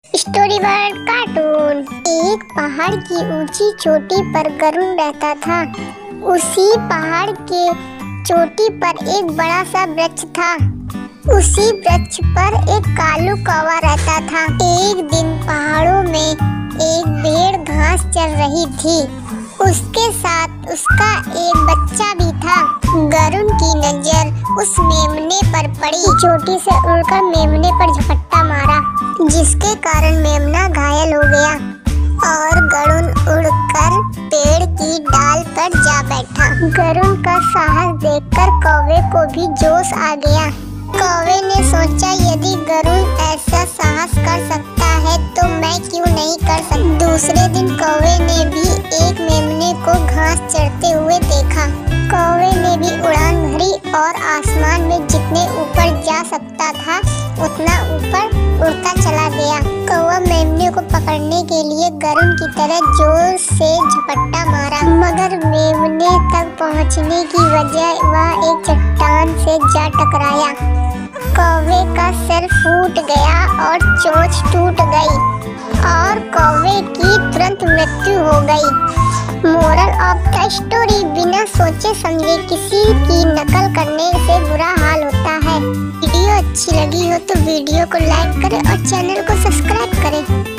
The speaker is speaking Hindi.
Story word cartoon. एक पहाड़ की ऊंची चोटी पर गरुड़ रहता था। उसी पहाड़ के चोटी पर एक बड़ा सा वृक्ष था। उसी वृक्ष पर एक कालू कौवा रहता था। एक दिन पहाड़ों में एक भेड़ घास चर रही थी। उसके साथ उसका एक बच्चा भी था। गरुड़ की नजर उस मेमने पर पड़ी। चोटी से उड़कर मेमने पर झपट्टा मारा, जिसके कारण मेमना घायल हो गया और गरुड़ उड़कर पेड़ की डाल पर जा बैठा। गरुड़ का साहस देखकर कौवे को भी जोश आ गया। कौवे ने सोचा, यदि गरुड़ ऐसा साहस कर सकता है तो मैं क्यों नहीं कर सकता। दूसरे दिन कौवे ने भी एक मेमने को घास चरते हुए देखा। कौवे ने भी उड़ान भरी और आसमान में जितने ऊपर जा सकता था उतना ऊपर उड़ता चला गया। कौवा मेमने को पकड़ने के लिए गरुड़ की तरह जोर से झपट्टा मारा, मगर मेमने तक पहुंचने की बजाय वह एक चट्टान से जा टकराया। कौवे का सिर फूट गया और चोंच टूट गई और कौवे की तुरंत मृत्यु हो गई। मोरल ऑफ द स्टोरी, बिना सोचे समझे किसी की नकल करने से बुरा हाल होता है। वीडियो अच्छी लगी हो तो वीडियो को लाइक करें और चैनल को सब्सक्राइब करें।